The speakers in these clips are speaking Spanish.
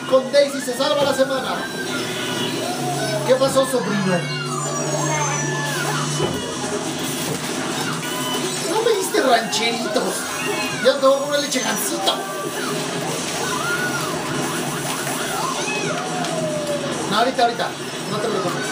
con Daisy se salva la semana. ¿Qué pasó, sobrino? ¿No me diste rancheritos? Ya te voy a poner leche gansito. No, ahorita. No te preocupes.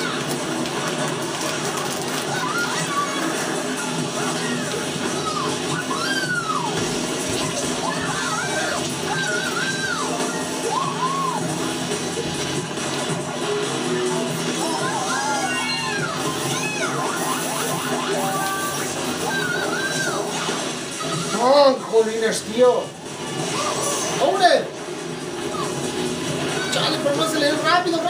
¡Oh, jolines, tío! ¡Hombre! ¡Chale, pero no acelerar! ¡Rápido!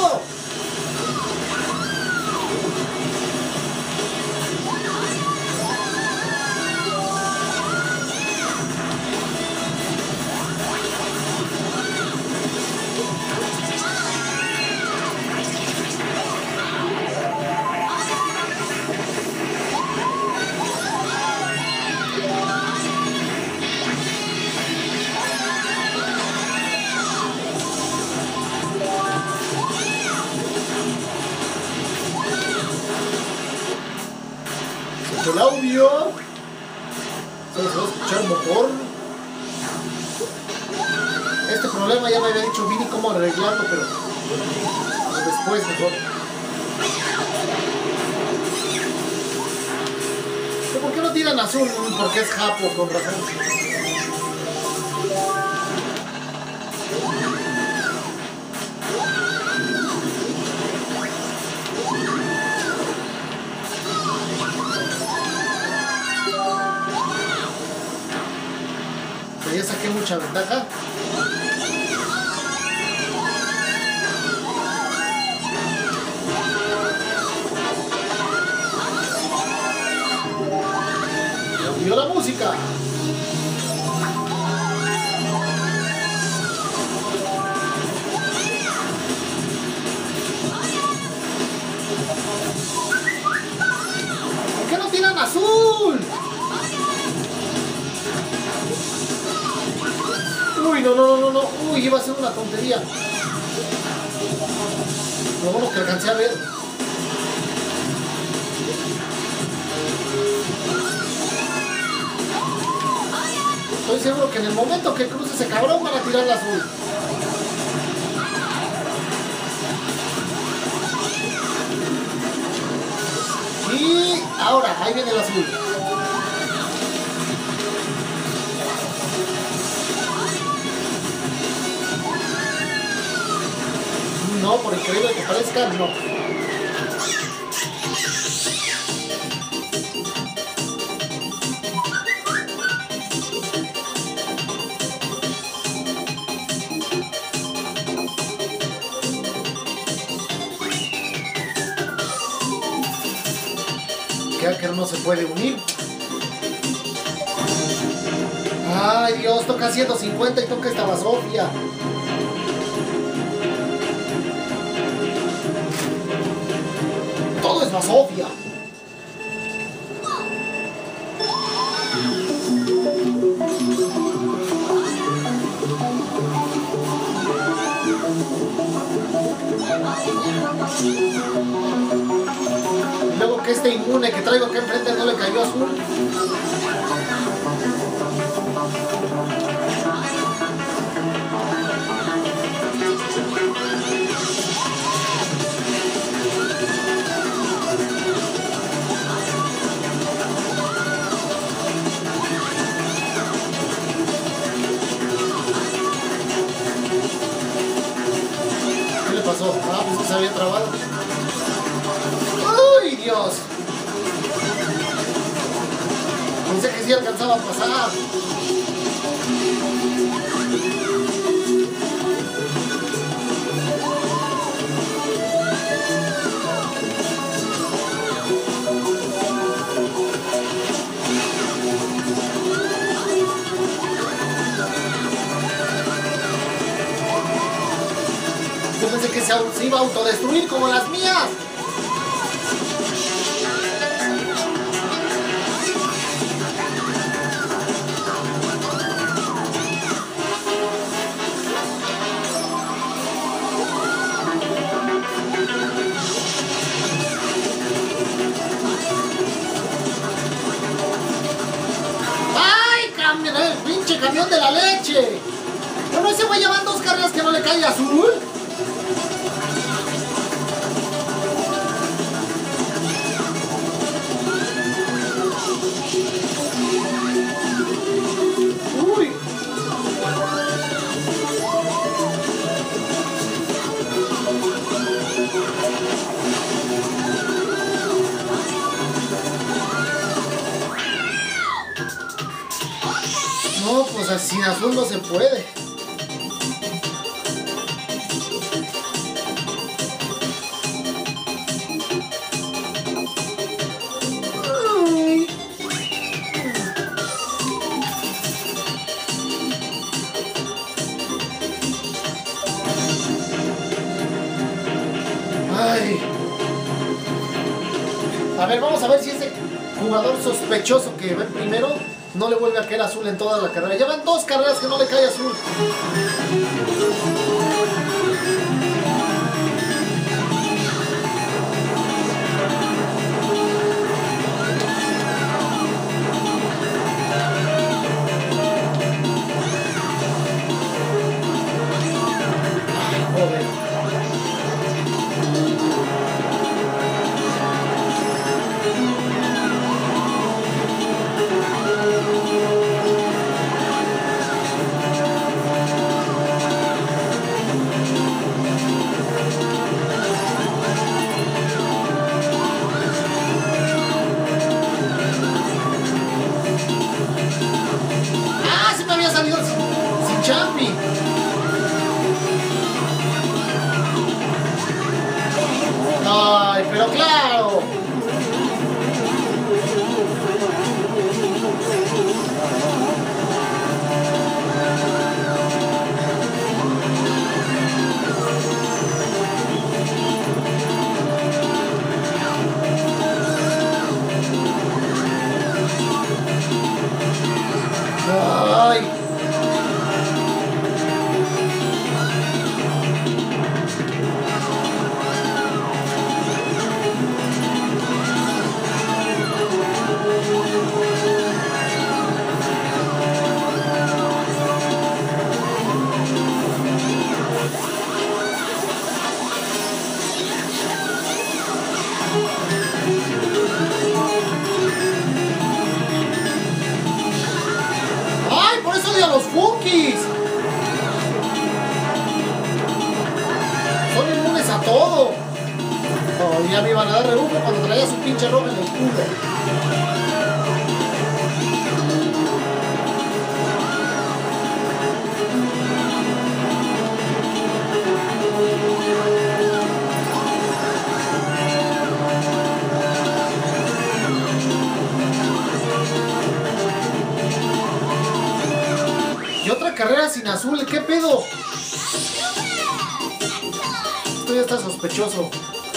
El audio se va a escuchar el motor. Este problema ya me había dicho Vini cómo arreglarlo, pero después mejor. ¿Por qué no tiran azul? Porque es Japo, con razón. Ya saqué mucha ventaja. ¡Vio la música! ¿Por qué no tiran azul? Uy, no. Uy, iba a ser una tontería. Lo bueno que alcancé a ver. Estoy seguro que en el momento que cruce ese cabrón van a tirar el azul. Y ahora, ahí viene el azul. No, por increíble que parezca, no. Que no se puede unir. Ay, Dios, toca 150 y toca esta basofia. Todo es basofia. Luego que este inmune que traigo acá enfrente no le cayó azul. ¿Qué le pasó? Ah, pues que se había trabado. ¡Ay, Dios! Pensé que sí alcanzaba a pasar. Yo pensé que se iba a autodestruir como las mías. cae azul? Uy. No, pues así sin azul no se puede. Ay. A ver, vamos a ver si ese jugador sospechoso que ve primero no le vuelve a caer azul en toda la carrera. Ya van 2 carreras que no le cae azul. Ay, joder. Ah, se me había salido sin champi. Ay, pero claro. Ay. ¡Ay! ¡Por eso odio a los Funkis! Son inmunes a todo. Oh, ya me iban a dar rebufo cuando traía su pinche ropa en el culo. Y otra carrera sin azul, ¿qué pedo? Esto ya está sospechoso.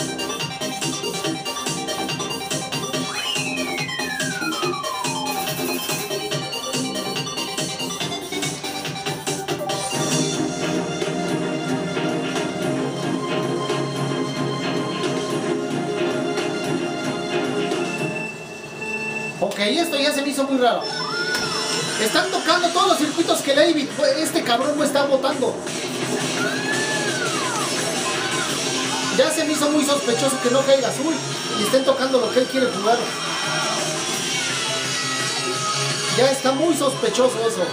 Ok, esto ya se me hizo muy raro. Están tocando todos los circuitos que David, este cabrón, no está votando. Ya se me hizo muy sospechoso que no caiga azul y estén tocando lo que él quiere jugar. Ya está muy sospechoso eso.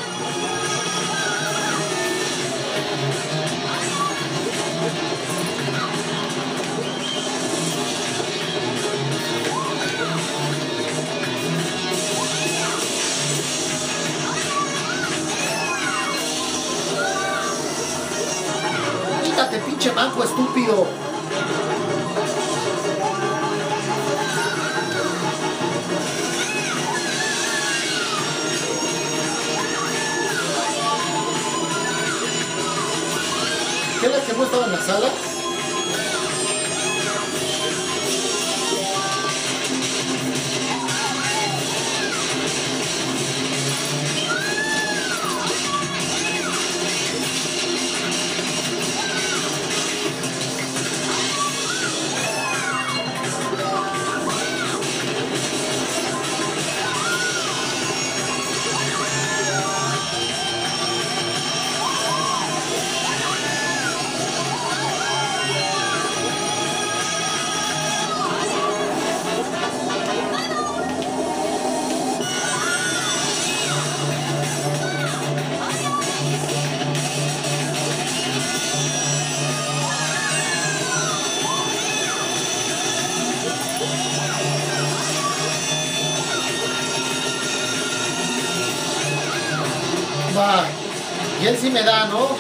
Quítate, pinche manco estúpido. ¿Qué es la que no estaba en la sala? él sí me da, ¿no?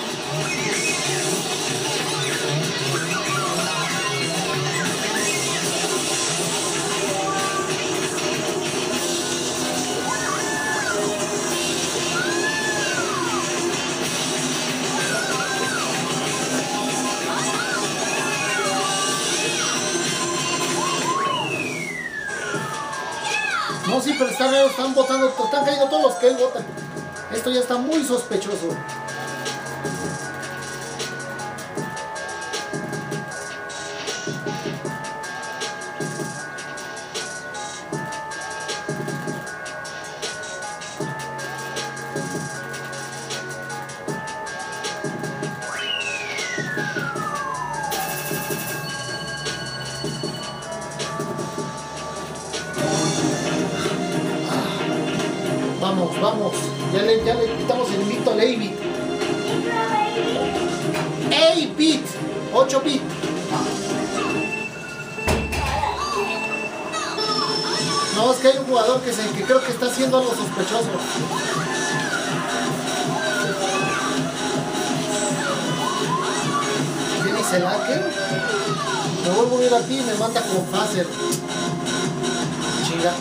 No, sí, pero está raro, están votando, están cayendo todos los que él vota. Esto ya está muy sospechoso. Vamos, vamos. Ya le quitamos el invicto al 8-bit. 8-bit. 8-bit. No, es que hay un jugador que creo que está haciendo algo sospechoso. ¿Quién dice el hacker? Me vuelvo a ir a ti y me manda como Phaser. Chinga.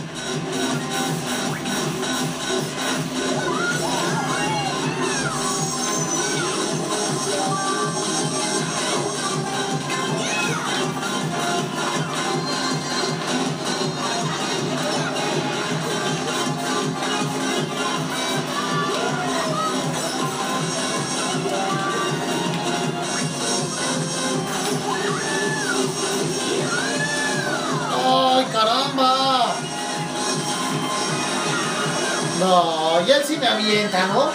¡Caramba! No, y él sí me avienta, ¿no?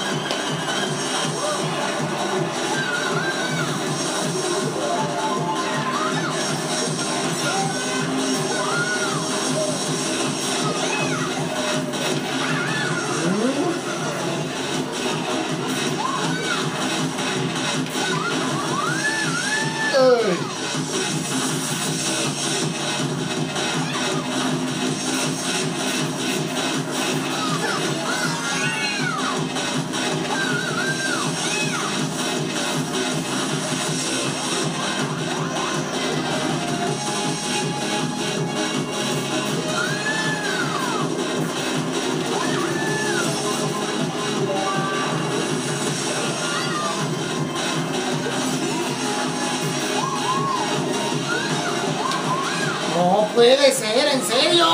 No puede ser, ¿en serio?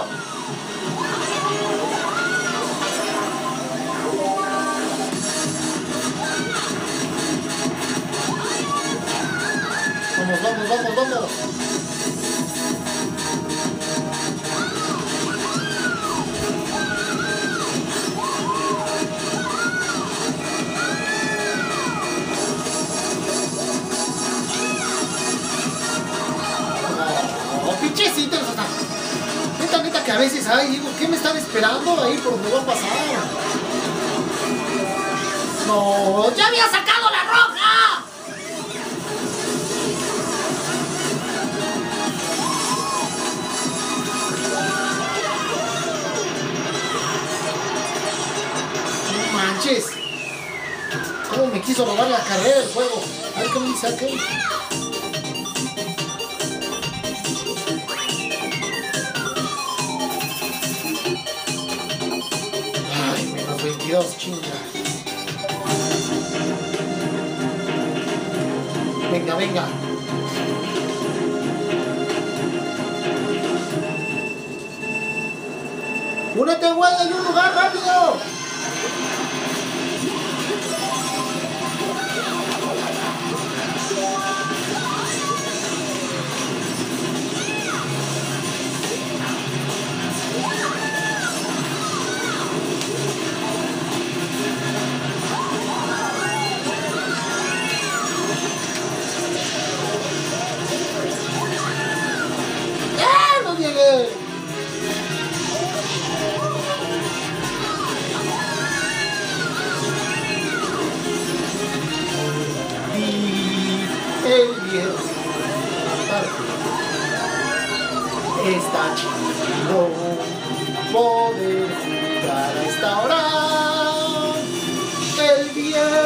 Vamos, vamos, vamos, vamos. Pinchecitos, o sea, neta que a veces, ay, digo, ¿qué me están esperando ahí por donde va a pasar? No, ya había sacado la roja. No manches. ¿Cómo me quiso robar la carrera del juego? A ver qué me dice aquel. Dios, chinga. Venga, venga. ¡Únete, güey! ¡Hay un lugar rápido! El viejo está chido poder jugar a esta hora. El viejo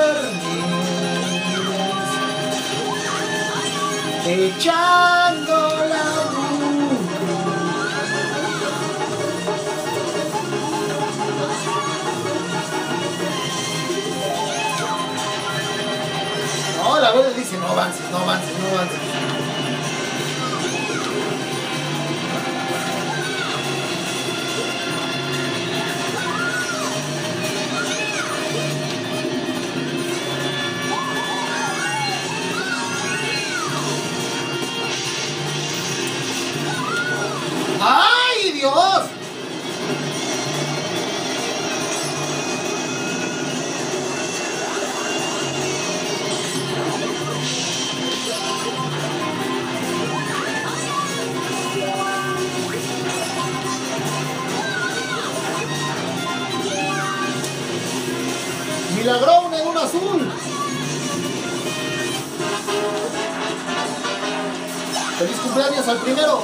echando la luz. No, la verde dice, no avances, no avances, no avances. ¡Ay, Dios! Milagrón en un azul. ¡Feliz cumpleaños al primero!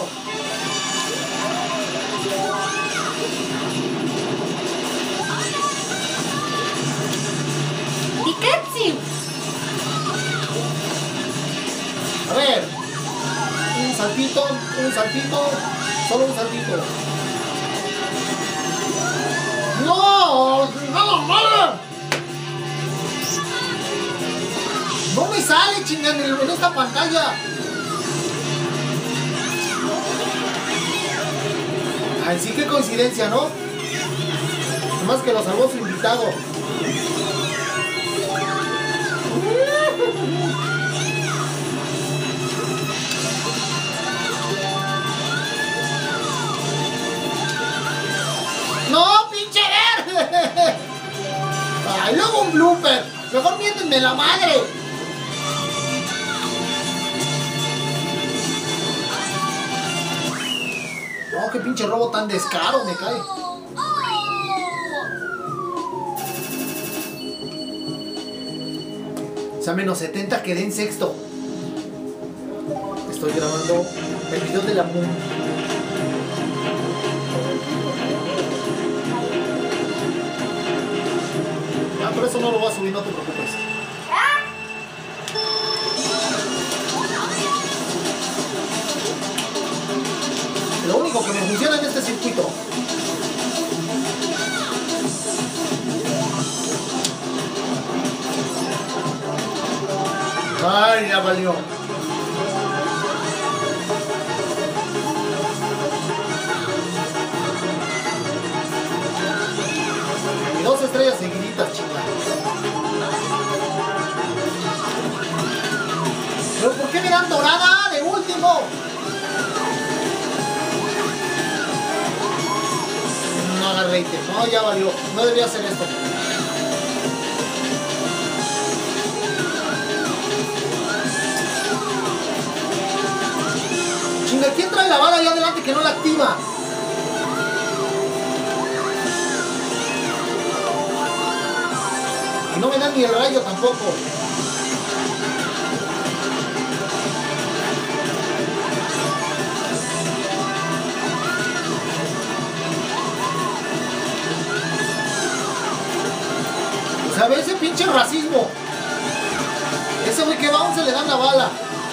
¡Pikachu! A ver, un saltito, solo un saltito. ¡No! ¡No! ¡No me sale, chingan, en esta pantalla! Ay, sí, qué coincidencia, ¿no? Nomás que lo salvó su invitado. ¡No, pinche verde! ¡Ay, luego un blooper! ¡Mejor miéntenme la madre! ¡Oh, qué pinche robo tan descaro me cae! O sea, menos 70 quedé en sexto. Estoy grabando el video de la Moon. Ah, por eso no lo voy a subir, no te preocupes. Lo único que me funciona en este circuito. Ay, ya valió. Y 2 estrellas seguiditas, chingada. ¿Pero por qué me dan dorada de último? No agarré ítem. No, ya valió. No debería hacer esto. Chinga, ¿quién trae la bala ahí adelante que no la activa? Y no me dan ni el rayo tampoco. O sea, ve ese pinche racismo. Ese güey que va aún se le dan la bala.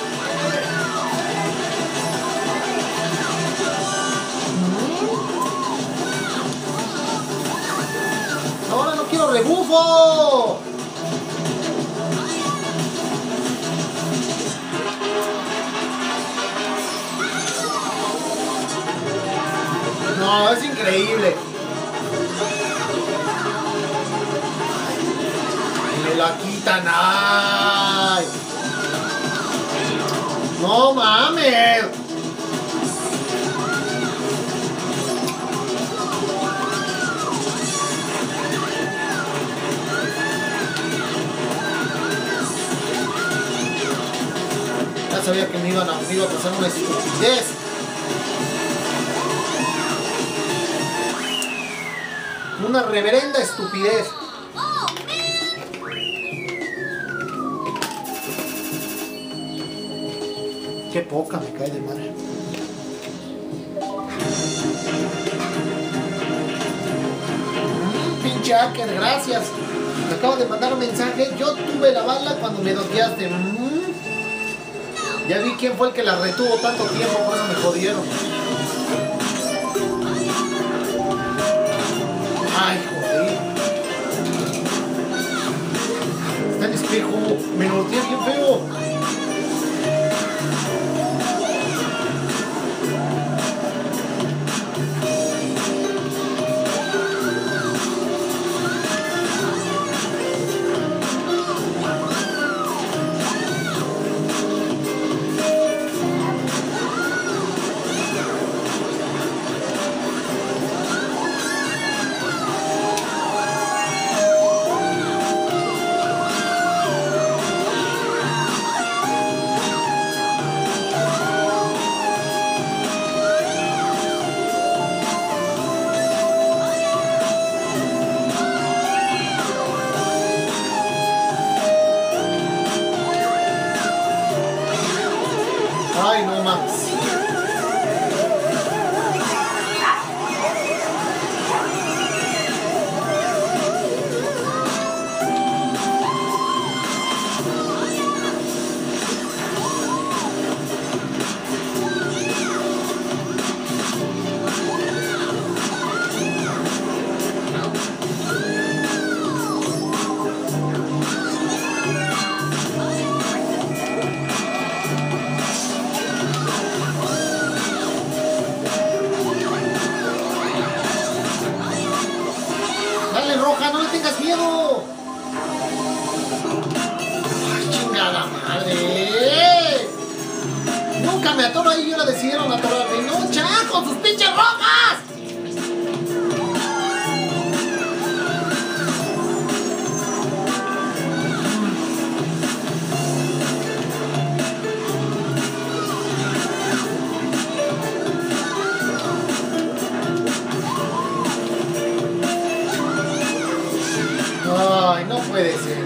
Ahora no quiero rebufo. No, es increíble. Me la quitan, ay. No mames. Ya sabía que me iba a pasar una estupidez. Una reverenda estupidez. Qué poca me cae de madre. Pinche hacker, gracias. Me acabo de mandar un mensaje. Yo tuve la bala cuando me doqueaste. Ya vi quién fue el que la retuvo tanto tiempo, por eso me jodieron. Ay, joder. Está el espejo. Me volteé bien feo. Ay, no más. Dale, Roja, no le tengas miedo. Ay, chingada madre. Nunca me atoro ahí y ahora decidieron atorarme. No, ya, con sus pinches rojas. Ay, no puede ser.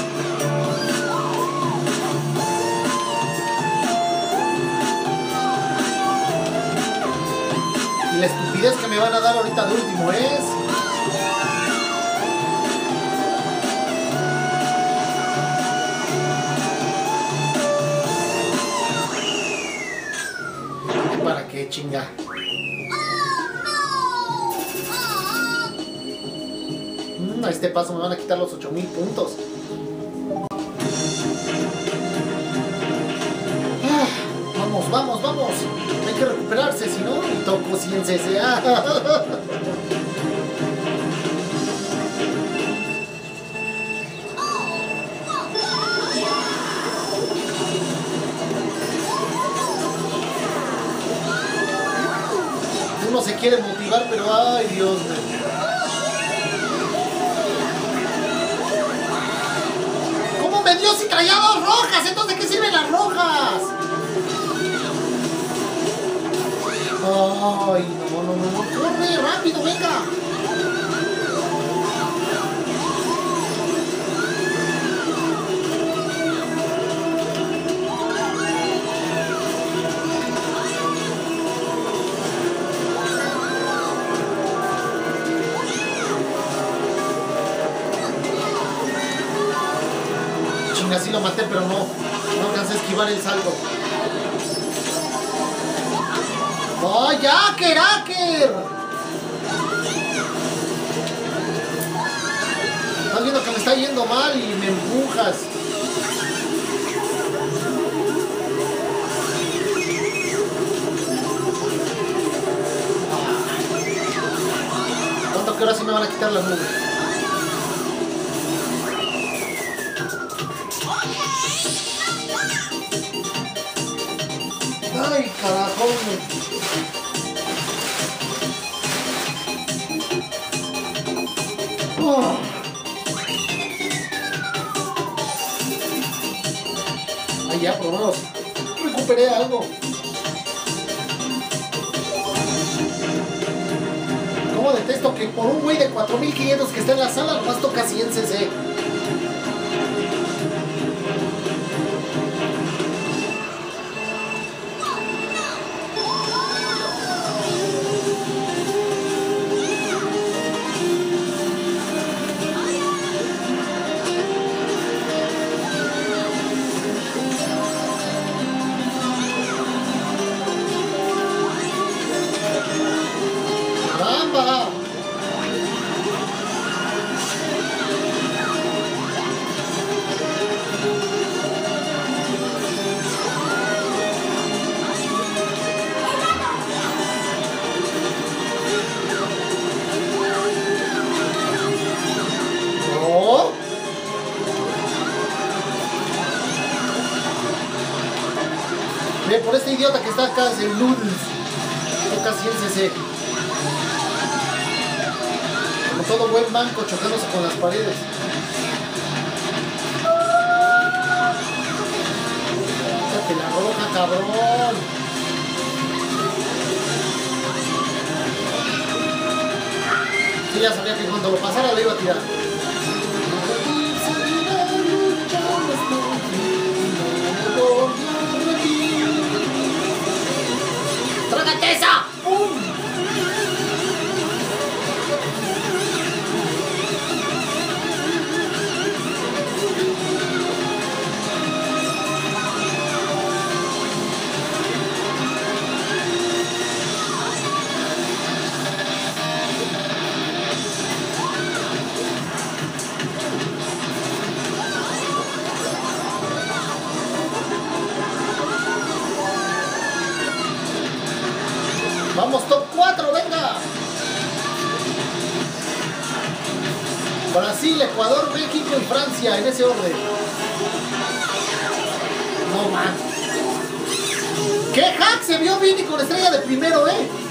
Y la estupidez que me van a dar ahorita de último es... ¿Para qué chinga? A este paso me van a quitar los 8000 puntos. Vamos, vamos, vamos. Hay que recuperarse, si no, y toco 100 CCA. Uno se quiere motivar, pero ay, Dios mío. ¡Me dio si traía 2 rojas! ¿Entonces de qué sirven las rojas? ¡Ay, no! ¡Corre, rápido, venga! Así lo maté, pero no alcancé a esquivar el salto. ¡Oh, ya, Keraker! Estás viendo que me está yendo mal y me empujas. ¿Cuánto que ahora sí me van a quitar las nubes? Ay, carajo. Oh. Ay, ya, por lo menos recuperé algo. Cómo detesto que por un güey de 4500 que está en la sala nomás toca 100 CC. Ve, por este idiota que está acá, es el Noodles. Toca casi el CC. Como todo buen manco chocándose con las paredes. Échate la roja, cabrón. Sí, ya sabía que cuando lo pasara le iba a tirar. ¡Trágate esa! ¡Pum! Vamos, top 4, venga. Brasil, Ecuador, México y Francia, en ese orden. No man. ¿Qué hack? Se vio Vini con estrella de primero,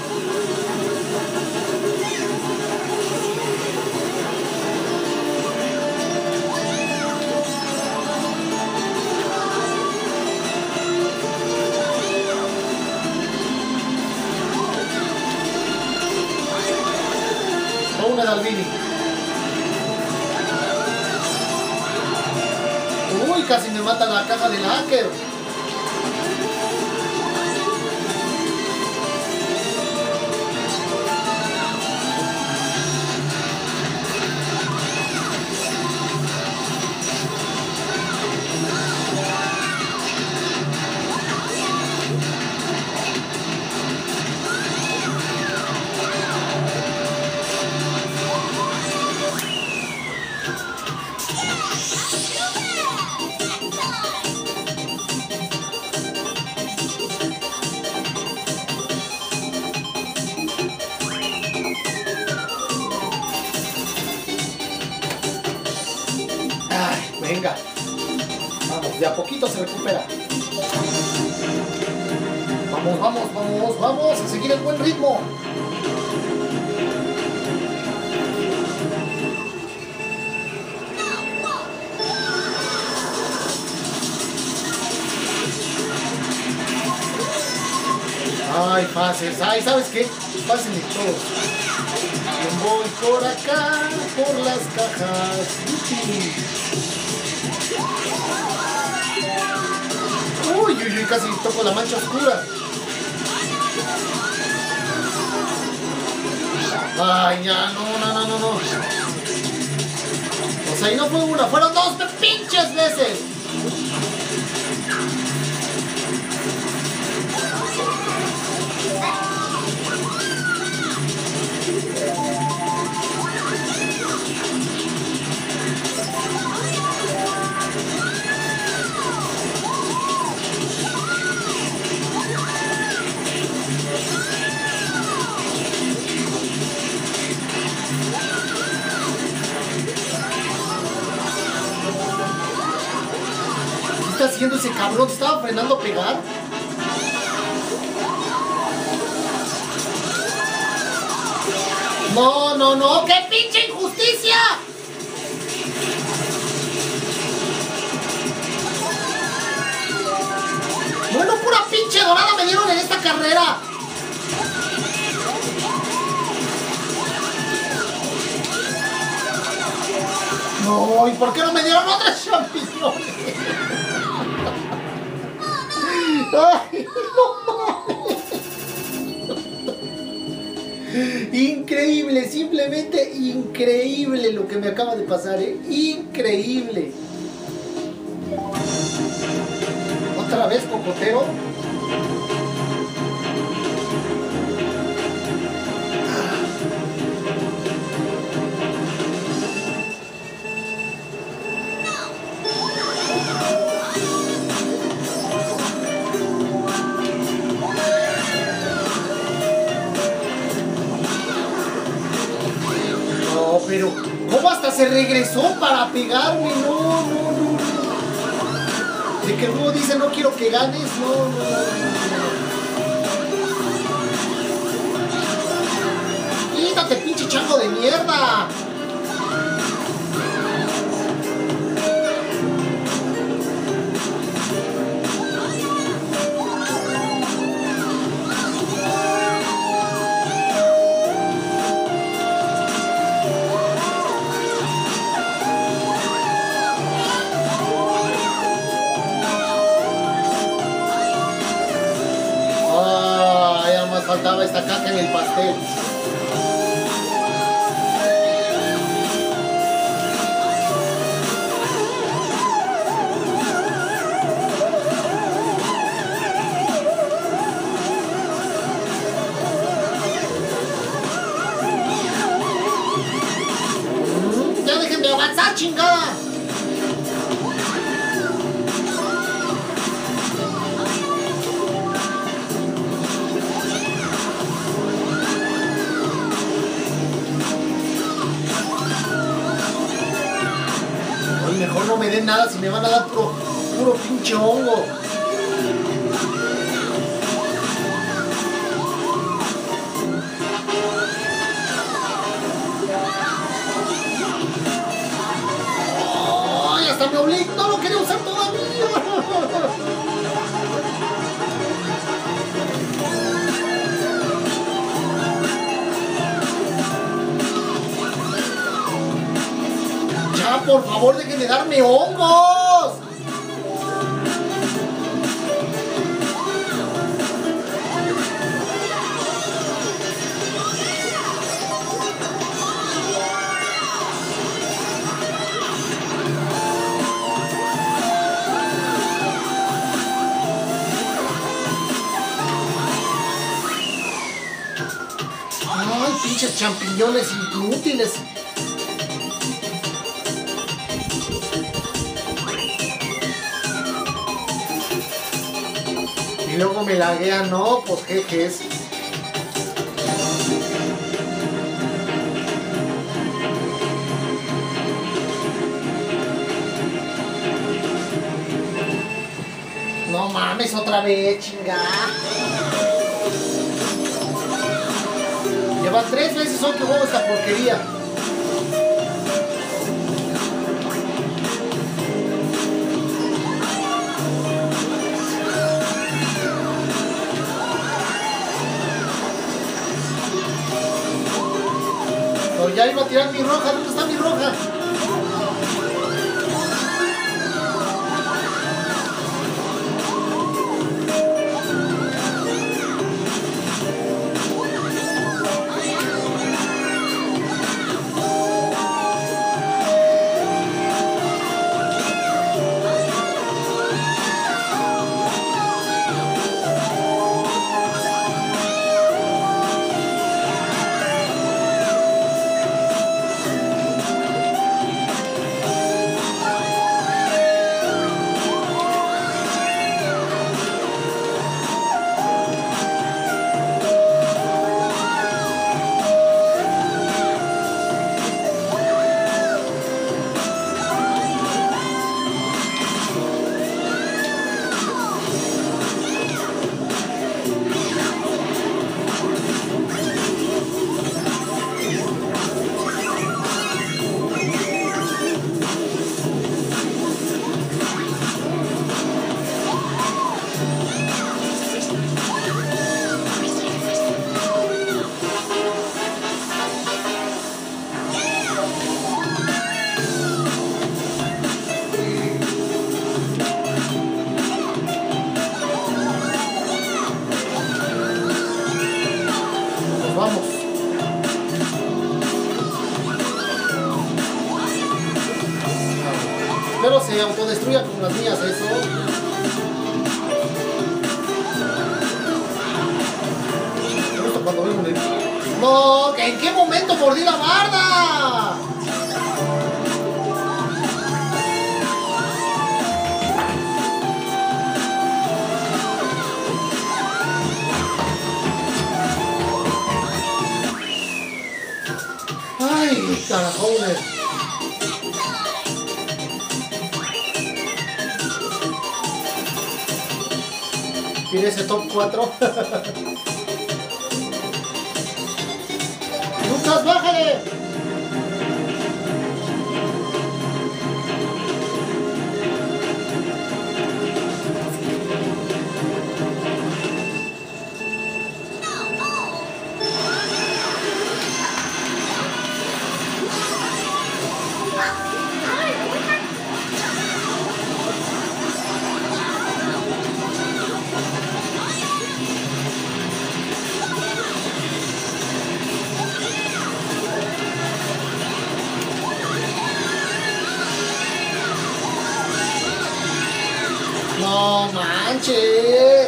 Una de Albini. Uy, casi me mata la caja del hacker. Venga, vamos, de a poquito se recupera. Vamos, vamos, vamos, vamos a seguir el buen ritmo. Ay, fases, ay, ¿sabes qué? Pásenle todos. Voy por acá, por las cajas. Uy, uy, uy, casi toco la mancha oscura. Ay, ya, no. O sea, y no fue una, fueron dos pinches veces. ¿Qué está haciendo ese cabrón? ¿Te estaba frenando a pegar? No, ¡qué pinche injusticia! Bueno, pura pinche dorada me dieron en esta carrera. No, ¿y por qué no me dieron otras champiñones? Ay, no mames. Increíble, simplemente increíble lo que me acaba de pasar, increíble. Otra vez cocotero. Pero, ¿cómo hasta se regresó para pegarme? No. De que el juego dice no quiero que ganes, no. ¡Quítate, pinche chango de mierda! Ya más faltaba esta caca en el pastel. Ya dejen de avanzar, chingada. Mejor no me den nada si me van a dar puro pinche hongo. ¡Ay, hasta me obligo! ¡No lo quería usar todavía! Por favor, dejen de darme hongos. Ay, pinches champiñones inútiles. Y luego me laguean, no, pues jejes. No mames, otra vez, chingada. Llevan 3 veces hoy que juego esta porquería. Ya iba a tirar mi roja, ¿dónde está mi roja? Espero se autodestruya con las mías eso. Justo cuando veo un... ¡No! ¿En qué momento mordí la barda? ¡Ay, carajones! Mira ese top 4. ¡Lucas, bájale! No manches.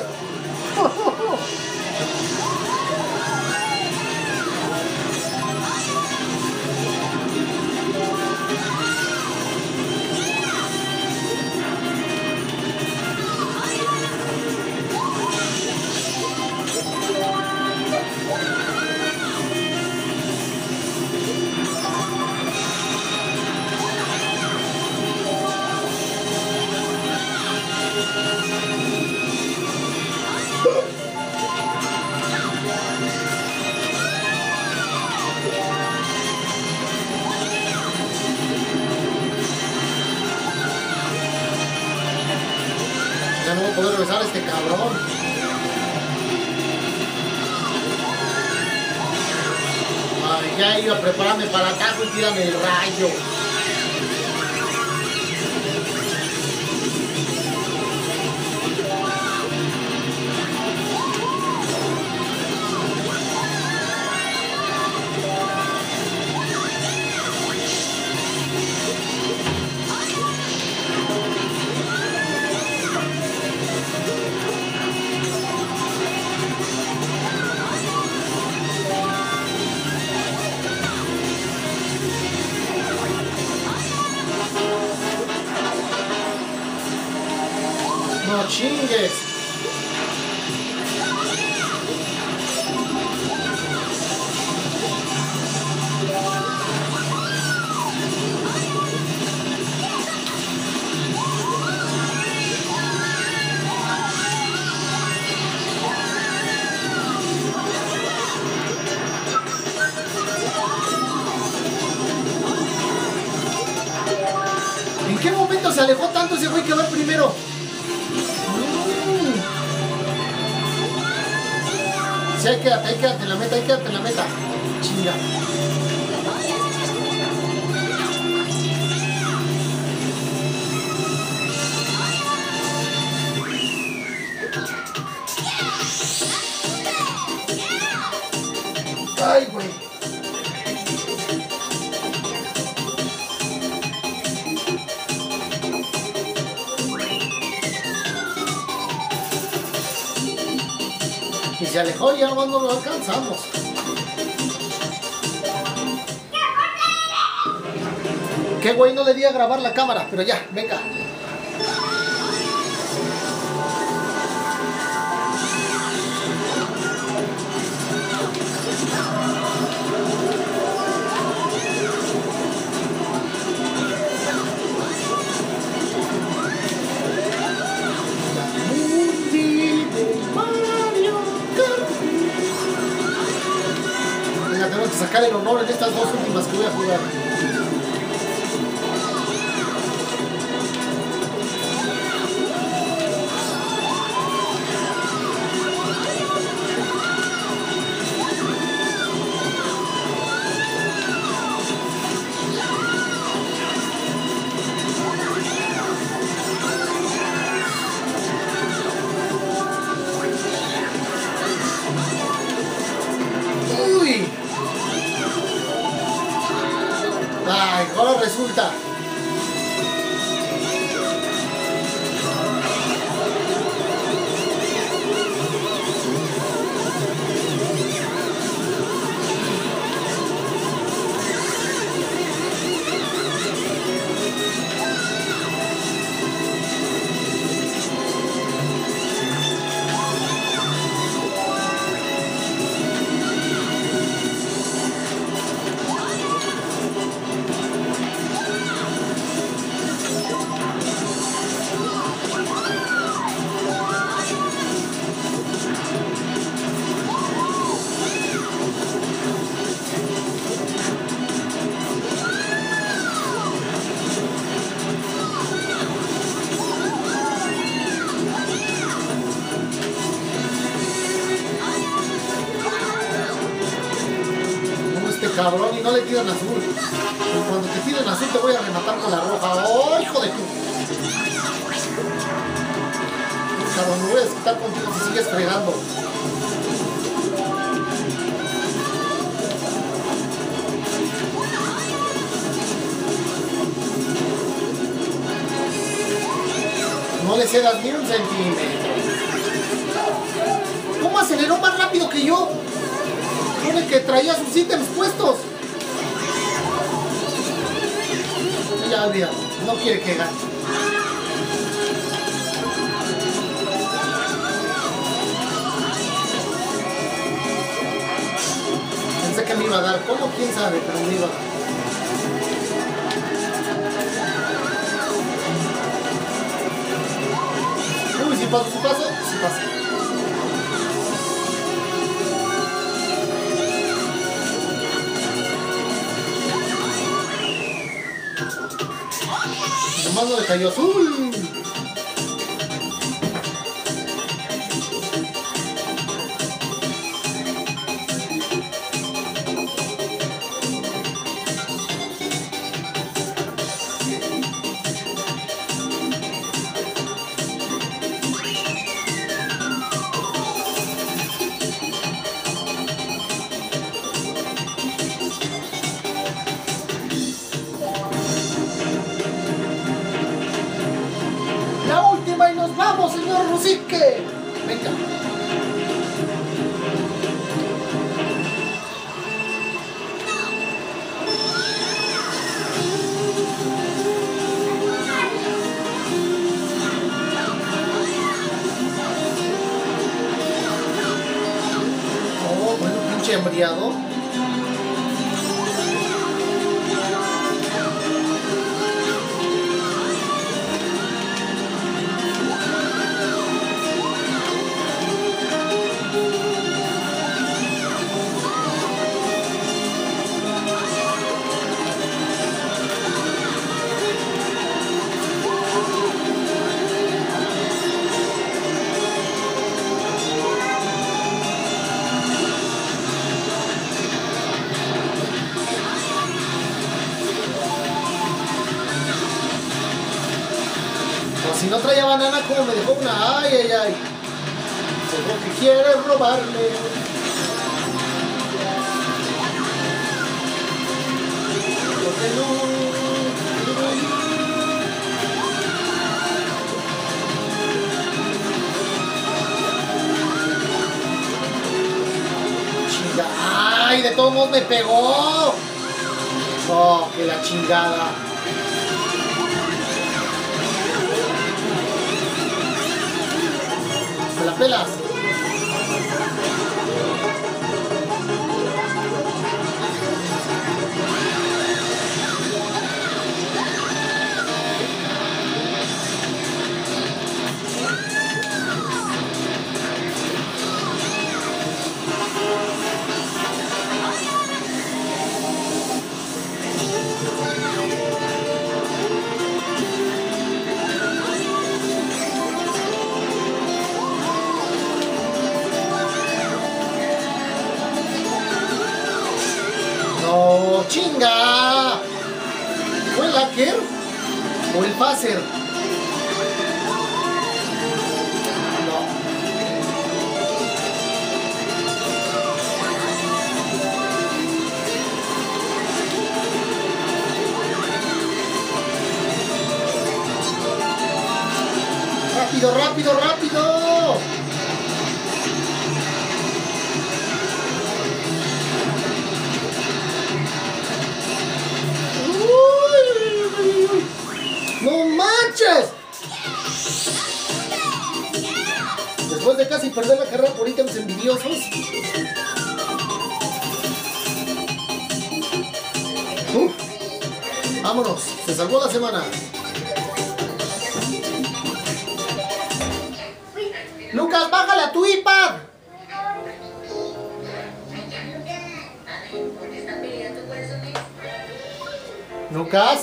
Ya no voy a poder besar a este cabrón. Ay, ya iba a prepararme para atajo y tírame el rayo. No chingues. ¿En qué momento se alejó tanto ese güey que va primero? Sí, ahí quédate en la meta, Chinga. Ay, güey. Y se alejó y ya no lo alcanzamos. Qué güey, no le di a grabar la cámara, pero ya, venga. Tengo que sacar el honor en estas dos últimas que voy a jugar. Uy. cabrón y no le tiran azul. Pues cuando te tiren azul te voy a rematar con la roja. ¡Oh, hijo de tu! Cabrón, me voy a desquitar contigo si sigues fregando. No le cedas ni un centímetro. ¿Cómo aceleró más rápido que yo? Con el que traía sus ítems puestos. Ya olvídalo, no quiere que gane. Pensé que me iba a dar, ¿cómo? ¿Quién sabe? Pero me iba a dar. Uy, si paso, si paso, si paso. Nomás no le cayó azul. Y nos vamos, señor Rusique. Venga. Oh, bueno, pinche embriado. Si no traía banana, como me dejó una. Ay, ay, ay. Seguro que quieres robarme. Porque no. Chinga. Ay, de todos modos me pegó. Oh, que la chingada. La pelas. ¡No, chinga! ¿Fue el hacker o el phaser? No. ¡Rápido, rápido, rápido! ¡No manches! Después de casi perder la carrera por ítems envidiosos. Vámonos, se salvó la semana. Lucas, bájale a tu iPad. Lucas.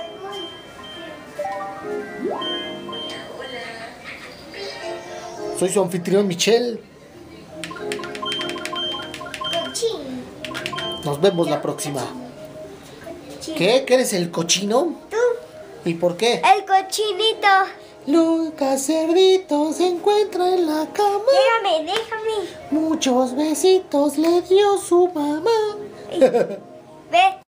Soy su anfitrión, Michelle. Nos vemos la próxima. ¿Qué? ¿Que eres el cochino? Tú. ¿Y por qué? El cochinito. Lucas Cerdito se encuentra en la cama. Déjame. Muchos besitos le dio su mamá. Ve.